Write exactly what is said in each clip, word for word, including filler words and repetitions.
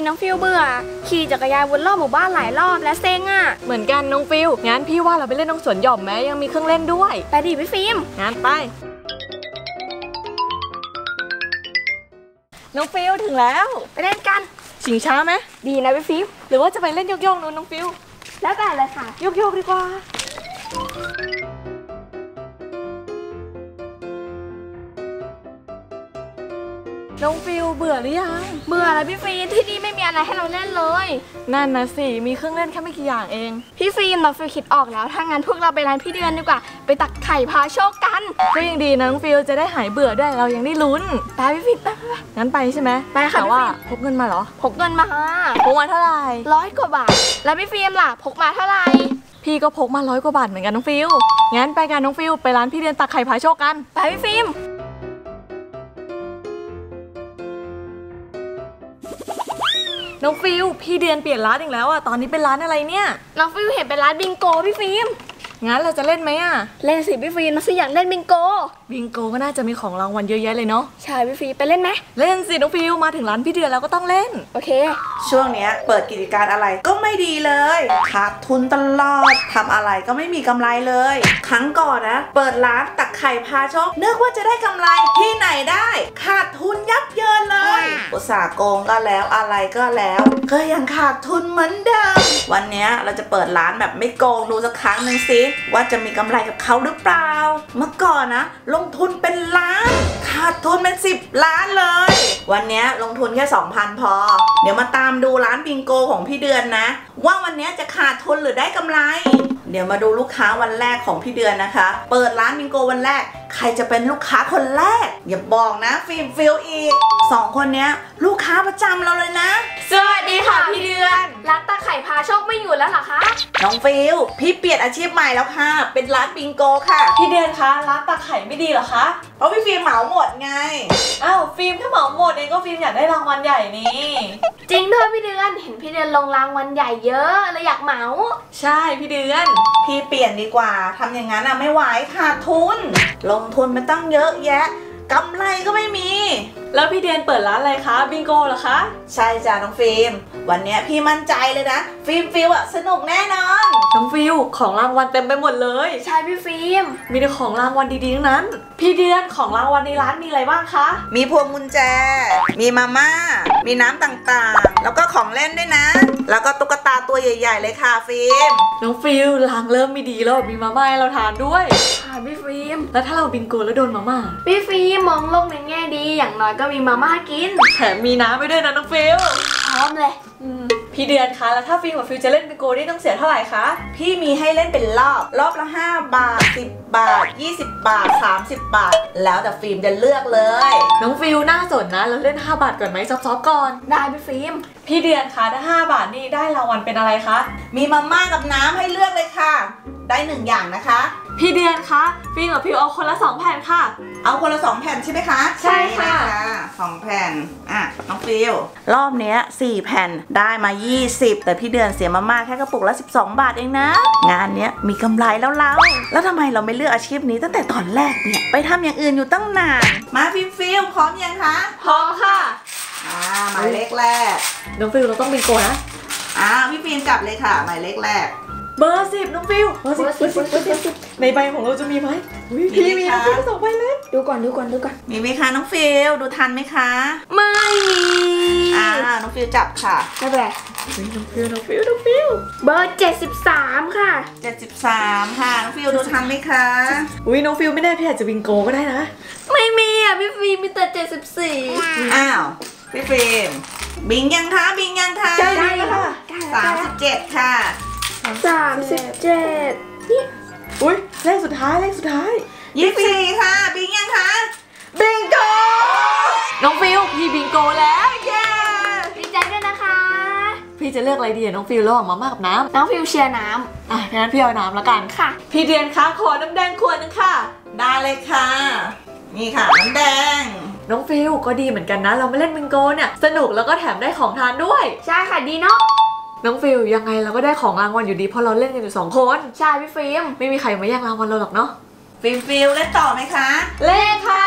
น้องฟิลเบื่อขี่จักรยานวนรอบหมู่บ้านหลายรอบและเซ็งอ่ะเหมือนกันน้องฟิลงั้นพี่ว่าเราไปเล่นน้องสวนหย่อมไหมยังมีเครื่องเล่นด้วยไปดิพี่ฟิล์มงั้นไปน้องฟิลถึงแล้วไปเล่นกันชิงช้าไหมดีนะพี่ฟิล์มหรือว่าจะไปเล่นโยกๆนู้นน้องฟิลแล้วแต่เลยค่ะโยกๆดีกว่าน้องฟิลเบื่อหรือยังเบื่อแล้วพี่ฟิล์มที่นี่ไม่มีอะไรให้เราเล่นเลยนั่นนะสิมีเครื่องเล่นแค่ไม่กี่อย่างเองพี่ฟิล์มเราฟิลคิดออกแล้วถ้างั้นพวกเราไปร้านพี่เดือนดีกว่าไปตักไข่พาโชคกันก็ยังดีนะน้องฟิลจะได้หายเบื่อด้วยเรายังได้ลุ้นไปพี่ฟิล์มไปไปงั้นไปใช่ไหมไปค่ะแต่ว่าพกเงินมาเหรอพกเงินมาพกมาเท่าไหร่ร้อยกว่าบาทแล้วพี่ฟิล์มล่ะพกมาเท่าไหร่พี่ก็พกมาร้อยกว่าบาทเหมือนกันน้องฟิลงั้นไปกันน้องฟิลไปร้านพี่เดือนตักไข่พาโชคกันไปพี่ฟิล์มน้องฟิลพี่เดือนเปลี่ยนร้านอีกแล้วอ่ะตอนนี้เป็นร้านอะไรเนี่ยน้องฟิลเห็นเป็นร้านบิงโกพี่ฟิล์มงั้นเราจะเล่นไหมอ่ะเล่นสิพี่ฟิล์มน้องฟิลอยากเล่นบิงโกบิงโกก็น่าจะมีของรางวัลเยอะแยะเลยเนาะใช่พี่ฟิล์มไปเล่นไหมเล่นสิน้องฟิลมาถึงร้านพี่เดือนแล้วก็ต้องเล่นโอเคช่วงนี้เปิดกิจการอะไรก็ไม่ดีเลยขาดทุนตลอดทำอะไรก็ไม่มีกำไรเลยครั้งก่อนนะเปิดร้านตักไข่พาโชคนึกว่าจะได้กำไรที่ไหนได้ขาดทุนยับเยินเลยอุตส่าห์โกงก็แล้วอะไรก็แล้วก็ยังขาดทุนเหมือนเดิมวันนี้เราจะเปิดร้านแบบไม่โกงดูสักครั้งหนึ่งสิว่าจะมีกำไรกับเขาหรือเปล่าเมื่อก่อนนะลงทุนเป็นล้านขาดทุนเป็นสิบล้านเลยวันนี้ลงทุนแค่ สองพัน พอเดี๋ยวมาตามดูร้านบิงโกของพี่เดือนนะว่าวันนี้จะขาดทุนหรือได้กำไรเดี๋ยวมาดูลูกค้าวันแรกของพี่เดือนนะคะเปิดร้านบิงโกวันแรกใครจะเป็นลูกค้าคนแรกอย่าบอกนะฟิล์มฟิลอีกสองคนนี้ลูกค้าประจำเราเลยนะสวัสดีค่ะพี่เดือนร้านตาไข่พาโชคไม่อยู่แล้วเหรอคะน้องฟิลพี่เปลี่ยนอาชีพใหม่แล้วค่ะเป็นร้านบิงโกค่ะพี่เดือนคะร้านตาไข่ไม่ดีเหรอคะเพราะพี่ฟิล์มเหมาหมดไงอ้าวฟิล์มถ้าเหมาหมดเองก็ฟิล์มอยากได้รางวัลใหญ่นี่จริงด้วยพี่เดือนเห็นพี่เดือนลงรางวัลใหญ่เยอะเลยอยากเหมาใช่พี่เดือนพี่เปลี่ยนดีกว่าทำอย่างนั้นอ่ะไม่ไหวขาดทุนลงทุนไปตั้งเยอะแยะกำไรก็ไม่มีแล้วพี่เดือนเปิดร้านอะไรคะบิงโกเหรอคะใช่จ้ะน้องฟิล์มวันนี้พี่มั่นใจเลยนะฟิล์มฟิลอะสนุกแน่นอนน้องฟิลของรางวัลเต็มไปหมดเลยใช่พี่ฟิล์มมีแต่ของรางวัลดีๆทั้งนั้นพี่เดือนของรางวัลในร้านมีอะไรบ้างคะมีพวงกุญแจมีมาม่ามีน้ำต่างๆแล้วก็ของเล่นด้วยนะแล้วก็ตุ๊กตาตัวใหญ่ๆเลยค่ะฟิล์มน้องฟิลลางเริ่มไม่ดีแล้วมีมาม่าให้เราทานด้วยค่ะพี่ฟิล์มแล้วถ้าเราบิงโกแล้วโดนมาม่าพี่ฟิล์มมองโลกในแง่ดีอย่างน้อยก็มีมาม่ากินแถมมีน้ำไปด้วยนะน้องฟิลพร้อมเลยพี่เดือนคะแล้วถ้าฟิล์มกับฟิลจะเล่นบิงโกนี่ต้องเสียเท่าไหร่คะพี่มีให้เล่นเป็นรอบรอบละห้าบาทสิบบาทยี่สิบบาทสามสิบบาทแล้วแต่ฟิล์มจะเลือกเลยน้องฟิลน่าสนนะเราเล่นห้าบาทก่อนไหมซอฟๆก่อนได้พี่ฟิล์มพี่เดือนคะถ้าห้าบาทนี่ได้รางวัลเป็นอะไรคะมีมาม่ากับน้ำให้เลือกเลยค่ะได้หนึ่งอย่างนะคะพี่เดือนคะฟิล์มกับฟิลเอาคนละสองแผ่นค่ะเอาคนละสองแผ่นใช่ไหมคะใช่ค่ะสองแผ่นอ่ะน้องฟิลรอบนี้สี่แผ่นได้มายี่สิบแต่พี่เดือนเสียมาม่าแค่กระปุกละสิบสองบาทเองนะงานเนี้ยมีกำไรแล้วเราแล้วทำไมเราไม่เลือกอาชีพนี้ตั้งแต่ตอนแรกเนี่ยไปทำอย่างอื่นอยู่ตั้งนานมาฟิลฟิลพร้อมยังคะพร้อมค่ะอ่าหมายเลขแรกน้องฟิลเราต้องบิงโกนะอ่าพี่ฟิลจับเลยค่ะหมายเลขแรกเบอร์สิบน้องฟิลเบอร์สิบในใบของเราจะมีไหมพี่มีน้องฟิลสองใบเลยดูก่อนดูก่อนดูก่อนมีไหมคะน้องฟิลดูทันไหมคะไม่มีอ่าน้องฟิลจับค่ะไม่เป็นไรน้องฟิลน้องฟิลน้องฟิลเบอร์เจ็ดสิบสามค่ะเจ็ดสิบสามค่ะน้องฟิลดูทันไหมคะอุ้ยน้องฟิลไม่ได้พี่อาจจะบิงโกก็ได้นะไม่มีอ่ะพี่ฟิล์มมีแต่เจ็ดสิบสี่อ้าวพี่ฟิล์มบิงยังคะบิงยังคะใช่ค่ะสามสิบเจ็ดค่ะสามสิบเจ็ดนี่อุ้ยเลขสุดท้ายเลขสุดท้ายยี่สิบสี่ค่ะบิงยังคะบิงโกน้องฟิลพี่บิงโกแล้วเย้ดีใจด้วยนะคะพี่จะเลือกอะไรดีน้องฟิลระหว่างมาม่ากับน้ำน้องฟิลเชียร์น้ำอ่ะงั้นพี่เอาน้ำแล้วกันค่ะพี่เดือนคะขอน้ำแดงขวดนึงค่ะได้เลยค่ะนี่ค่ะน้ำแดงน้องฟิลก็ดีเหมือนกันนะเราไม่เล่นบิงโกเนี่ยสนุกแล้วก็แถมได้ของทานด้วยใช่ค่ะดีเนาะน้องฟิลยังไงเราก็ได้ของรางวัลอยู่ดีเพราะเราเล่นกันอยู่สองคนใช่พี่ฟิล์มไม่มีใครมาแย่งรางวัลเราหรอกเนาะฟิล์มฟิลเล่นต่อไหมคะเล่นค่ะ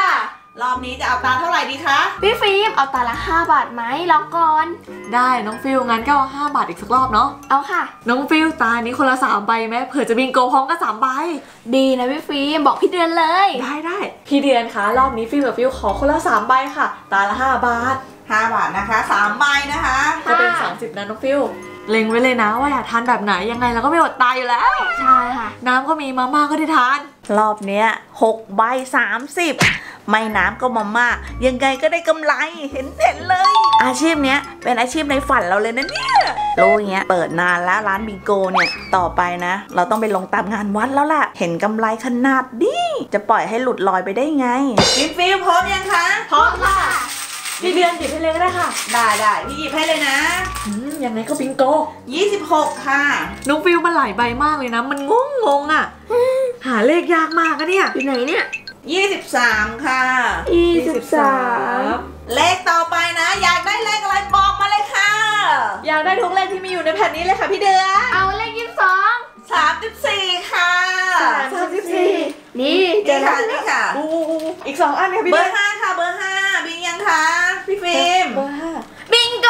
รอบนี้จะเอาตาเท่าไหร่ดีคะพี่ฟิล์มเอาตาละห้าบาทไหมรอก่อนได้น้องฟิลงั้นก็เอาห้าบาทอีกสักรอบเนาะเอาค่ะน้องฟิลตานี้คนละสามใบไหมเผื่อจะบิงโกพร้อมกันสามใบดีนะพี่ฟิล์มบอกพี่เดือนเลยได้ได้พี่เดือนคะรอบนี้ฟิลกับฟิลขอคนละสามใบค่ะ ตาละห้าบาทห้าบาทนะคะสามใบนะคะจะเป็นสามสิบนะน้องฟิลเล็งไว้เลยนะว่าอยากทานแบบไหนยังไงเราก็ไม่อดตายอยู่แล้วใช่ค่ะน้ำก็มีมาม่าก็ได้ทานรอบเนี้ยหกใบสามสิบไม่น้ำก็มาม่ายังไงก็ได้กำไรเห็นเห็นเลย อาชีพเนี้ยเป็นอาชีพในฝันเราเลยนะเนี่ยรู้อย่างเงี้ยเปิดนานแล้วร้านบิงโกเนี่ยต่อไปนะ เราต้องไปลงตามงานวัดแล้วล่ะเห็นกำไรขนาดนี้จะปล่อยให้หลุดลอยไปได้ไงฟิล์มฟิล์มพร้อมยังคะพร้อมค่ะพี่เดือนหยิบให้เลยก็ได้ค่ะได้ได้พี่หยิบให้เลยนะอืมยังไงก็บิงโกยี่สิบหกค่ะน้องฟิลมันหลายใบมากเลยนะมันงงงงอ่ะหาเลขยากมากอะเนี่ยอยู่ไหนเนี่ยยี่สิบสามค่ะยี่สิบสามเลขต่อไปนะ อยากได้เลขอะไรบอกมาเลยค่ะอยากได้ทุกเลขที่มีอยู่ในแผ่นนี้เลยค่ะพี่เดือนเอาเลขยี่สิบสองสามสิบสี่ค่ะสามสิบสี่นี่เจนี่อแล้ค่ะวนี่ค่ะอู้อีกสองอันค่ะพี่เบอเดือนร์ห้าค่ะเบอร์ห้าบิงยังคะพี่ฟิล์มเบอร์ห้าบิงโก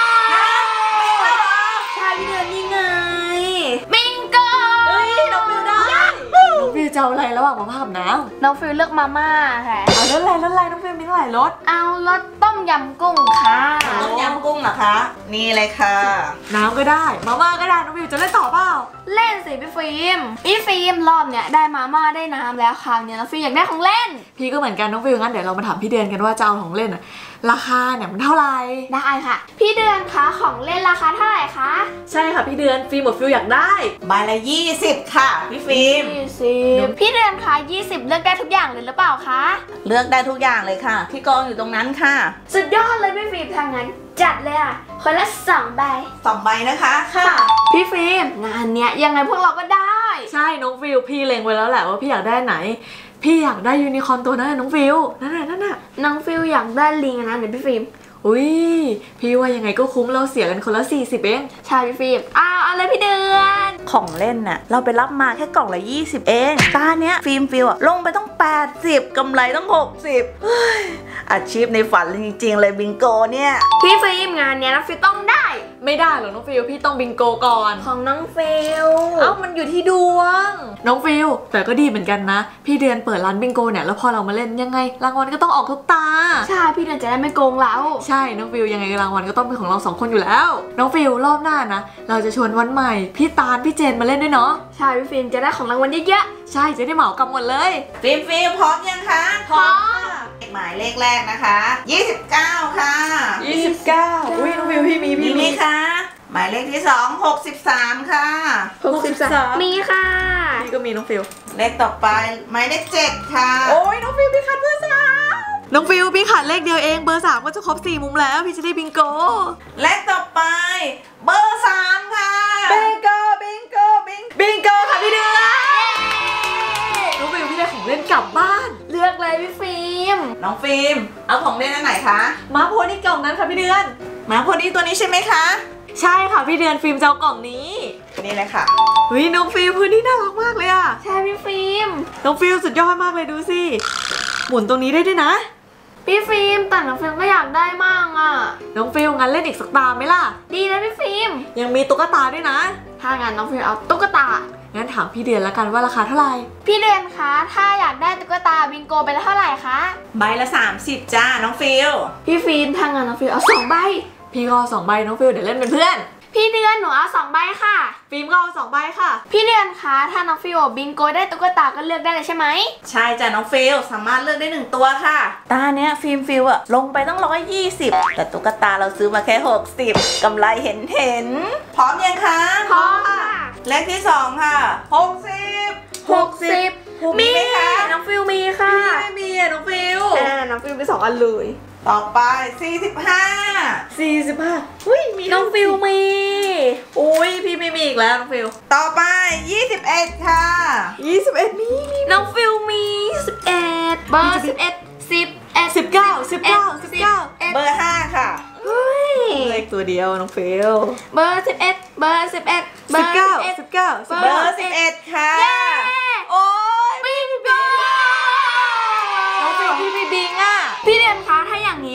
ใช่พี่เดือนนี่ไงบิงโกเฮ้ยน้องฟิลได้น้องฟิลจะเอาอะไรระหว่างมาม่ากับน้ำน้องฟิลเลือกมาม่าค่ะเอารสอะไรรสอะไรน้องฟิลมีตั้งหลายรสเอารสต้มยำกุ้งค่ะต้มยำกุ้งเหรอคะ นี่เลยค่ะน้ำก็ได้มาม่าก็ได้น้องฟิลจะเล่นต่อเปล่าเล่นสิพี่ฟิล์มพี่ฟิล์มรอบเนี้ยได้มาม่าได้น้ำแล้วคราวเนี้ยน้องฟิล์มอยากได้ของเล่นพี่ก็เหมือนกันน้องฟิลงั้นเดี๋ยวเรามาถามพี่เดือนกันว่าจะเอาของเล่นอะราคาเนี่ยมันเท่าไหร่ได้ค่ะ พี่เดือนคะของเล่นราคาเท่าไหร่คะใช่ค่ะพี่เดือนฟิล์มกับฟิลอยากได้ใบละยี่สิบค่ะพี่ฟิล์มยี่สิบพี่เดือนคะยี่สิบเลือกได้ทุกอย่างเลยหรือเปล่าคะเลือกได้ทุกอย่างเลยค่ะ ที่กองอยู่ตรงนั้นค่ะสุดยอดเลยพี่ฟิล์มทางนั้นจัดเลยอ่ะคนละสองใบสองใบนะคะค่ะพี่ฟิล์มงานเนี้ยยังไงพวกเราก็ได้ใช่น้องฟิลพี่เล็งไว้แล้วแหละว่าพี่อยากได้ไหน พี่อยากได้ยูนิคอร์นตัวนั้นน่ะน้องฟิลนั่นน่ะนั่นน่ะน้องฟิลอยากได้ลิงนะเดี๋ยวพี่ฟิล์มอุ้ยพี่ว่ายังไงก็คุ้มเราเสียกันคนละสี่สิบเองใช่พี่ฟิล์มอ้าวเอาเลยพี่เดือนของเล่นน่ะเราไปรับมาแค่กล่องละยี่สิบเองตาเนี้ยฟิล์มฟิลอะลงไปต้องแปดสิบกำไรต้องหกสิบเฮ้ยอาชีพในฝันจริงๆเลยบิงโกเนี่ยพี่ฟิล์มงานเนี้ยน้องฟิลต้องได้ไม่ได้หรอกน้องฟิลพี่ต้องบิงโกก่อนของน้องฟิลเอ้ามันอยู่ที่ดวงน้องฟิลแต่ก็ดีเหมือนกันนะพี่เดือนเปิดร้านบิงโกเนี่ยแล้วพอเรามาเล่นยังไงรางวัลก็ต้องออกทุกตาใช่พี่เดือนจะได้ไม่โกงเราใช่น้องฟิลยังไงรางวัลก็ต้องเป็นของเราสองคนอยู่แล้วน้องฟิลรอบหน้านะเราจะชวนวันใหม่พี่ตาลพี่เจนมาเล่นด้วยเนาะใช่พี่ฟิล์มจะได้ของรางวัลเยอะใช่จะได้เหมากำหมดเลยฟิล์มฟิลพร้อมยังคะๆพร้อมหมายเลขแรกนะคะยี่สิบเก้าค่ะยี่สิบเก้าอุ้ยน้องฟิลพี่มีมีพี่ไหมมีคะหมายเลขที่สองหกสิบสามค่ะหกสิบสามมีค่ะพี่ก็มีน้องฟิลเลขต่อไปหมายเลขเจ็ดค่ะโอ้ยน้องฟิลพี่ขัดเบอร์สามน้องฟิลพี่ขัดเลขเดียวเองเบอร์สามก็จะครบสี่มุมแล้วพี่จะได้บิงโกเลขต่อไปเบอร์สามค่ะบิงโกบิงโกบิงบิงโกค่ะพี่เดือนน้องฟิลพี่ได้ของเล่นกลับบ้านเลือกเลยพี่ฟิล์มน้องฟิล์มเอาของเล่นอันไหนคะมาโพนี่กล่องนั้นค่ะพี่เดือนมาพอดีตัวนี้ใช่ไหมคะใช่ค่ะพี่เดือนฟิล์มจะเอากล่องนี้นี่เลยค่ะเฮ้ยน้องฟิลพื้นที่น่ารักมากเลยอะใช่พี่ฟิล์มน้องฟิลสุดยอดมากเลยดูสิหมุนตรงนี้ได้ด้วยนะพี่ฟิล์มแต่น้องฟิล์มก็อยากได้มั่งอ่ะน้องฟิลงั้นเล่นอีกสักตาไหมล่ะดีนะพี่ฟิล์มยังมีตุ๊กตาด้วยนะถ้างั้นน้องฟิล์มเอาตุ๊กตางั้นถามพี่เดือนละกันว่าราคาเท่าไหร่พี่เดือนคะถ้าอยากได้ตุ๊กตาบิงโกไปแล้วเท่าไหร่คะใบละสามสิบจ้าน้องฟิลพี่ฟิล์มถ้างั้นน้องฟิล์มเอาสองใบพี่ก็เอาสองใบน้องฟิลเดี๋ยวเล่นเป็นเพื่อนพี่เดือนหนูเอาสองใบค่ะฟิล์มก็เอาสองใบค่ะพี่เดือนคะถ้าน้องฟิลบิงโกได้ตุ๊กตาก็เลือกได้เลยใช่ไหมใช่จ้าน้องฟิลสามารถเลือกได้หนึ่งตัวค่ะ ตาเนี้ยฟิล์มฟิลอะลงไปต้องร้อยยี่สิบแต่ตุ๊กตาเราซื้อมาแค่หกสิบกำไรเห็นเห็นพร้อมยังคะพร้อมค่ะเลขที่สองค่ะหกสิบหกสิบมีไหมคะน้องฟิลมีค่ะไม่มีอะน้องฟิลแอนน้องฟิลมีสองอันเลยต่อไปสี่สิบห้าสี่สิบห้าอุ้ยมีน้องฟิลมีอุ้ยพี่ไม่มีอีกแล้วน้องฟิลต่อไปยี่สิบเอ็ดค่ะยี่สิบเอ็ดมีมีน้องฟิลมีสิบเอ็ดเบอร์สิบเอ็ดสิบเอ็ดสิบเก้าสิบเก้าสิบเก้าเบอร์ห้าค่ะเฮ้ยเลขตัวเดียวน้องฟิลเบอร์สิบเอ็ดเบอร์สิบเอ็ดเบอสิบร์เก้าสิบเอ็ดสิบเก้าเบเบอร์สิบเอ็ดค่ะเย้โอ้ยบิงโกน้องฟิลพี่มีบิงอ่ะ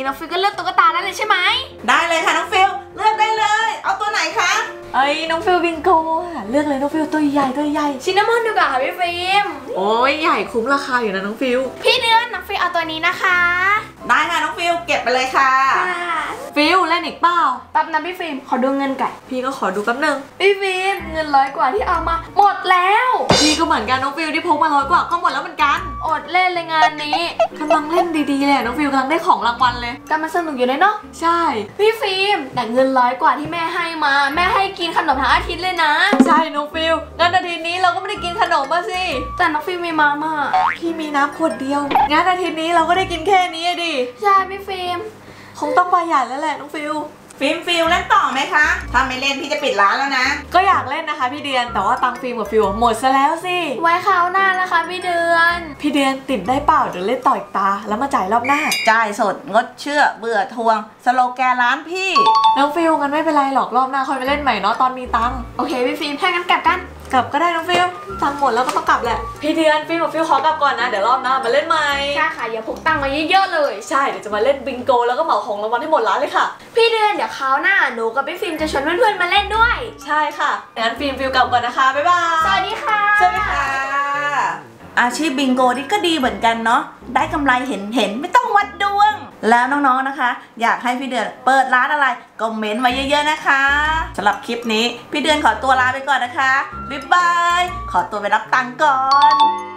น้องฟิลก็เลือกตุ๊กตาได้เลยใช่ไหมได้เลยค่ะน้องฟิลเลือกได้เลย เอาตัวไหนคะเอ้ยน้องฟิลบิงโกอะเลือกเลยน้องฟิลตัวใหญ่ตัวใหญ่ชินนามอนดีกว่าค่ะพี่ฟิล์มโอ้ยใหญ่คุ้มราคาอยู่นะน้องฟิลพี่เดือนน้องฟิลเอาตัวนี้นะคะได้ค่ะน้องฟิลเก็บไปเลยค่ะฟิลเล่นอีกเปล่าแป๊บนะพี่ฟิล์มขอดูเงินก่อนพี่ก็ขอดูแป๊บนึงพี่ฟิล์มเงินร้อยกว่าที่เอามาหมดแล้วพี่ก็เหมือนกันน้องฟิลที่พกมาร้อยกว่าก็หมดแล้วเหมือนกันอดเล่นเลยงานนี้กำลังเล่นดีๆเลยอะน้องฟิลกำลังได้ของรางวัลเลยกำลังสนุกอยู่เลยเนาะใช่พี่ฟิล์มแต่เงินร้อยกว่าที่แม่ให้มาแม่ให้กินขนมทั้งอาทิตย์เลยนะใช่น้องฟิลงั้นอาทิตย์นี้เราก็ไม่ได้กินขนมมาสิแต่น้องฟิล์มมีมาม่าพี่มีน้ำขวดเดียวงั้นอาทิตย์นี้เราก็ได้กินแค่นี้อะดิใช่พี่ฟิล์มคงต้องประหยัดแล้วแหละน้องฟิลฟิล์มฟิลเล่นต่อไหมคะถ้าไม่เล่นพี่จะปิดร้านแล้วนะก็อยากเล่นนะคะพี่เดือนแต่ว่าตังค์ฟิล์มกับฟิลหมดซะแล้วสิไว้คราวหน้านะคะพี่เดือนพี่เดือนติดได้เปล่าเดี๋ยวเล่นต่ออีกตาแล้วมาจ่ายรอบหน้าจ่ายสดงดเชื่อเบื่อทวง สโลแกนร้านพี่น้องฟิลงั้นไม่เป็นไรหรอกรอบหน้าค่อยไปเล่นใหม่เนาะตอนมีตังค์โอเคพี่ฟิล์มถ้างั้นกลับกันกลับก็ได้น้องฟิลตังค์หมดแล้วก็ต้องกลับแหละพี่เดือนฟิลกับฟิลขอกลับก่อนนะเดี๋ยวรอบหน้ามาเล่นใหม่ใช่ค่ะอย่าพกตังค์มาเยอะๆเลยใช่เดี๋ยวจะมาเล่นบิงโกแล้วก็เหมาของรางวัลให้หมดร้านเลยค่ะพี่เดือนเดี๋ยวคราวหน้าหนูกับพี่ฟิล์มจะชวนเพื่อนๆมาเล่นด้วยใช่ค่ะงั้นฟิล์มฟิลกลับก่อนนะคะบ๊ายบายสวัสดีค่ะสวัสดีค่ะอาชีพบิงโกนี่ก็ดีเหมือนกันเนาะได้กำไรเห็นเห็นไม่ต้องวัดดวง แล้วน้องๆนะคะ อยากให้พี่เดือนเปิดร้านอะไรก็เม้นต์มาเยอะๆนะคะสำหรับคลิปนี้พี่เดือนขอตัวลาไปก่อนนะคะบ๊ายบายขอตัวไปรับตังค์ก่อน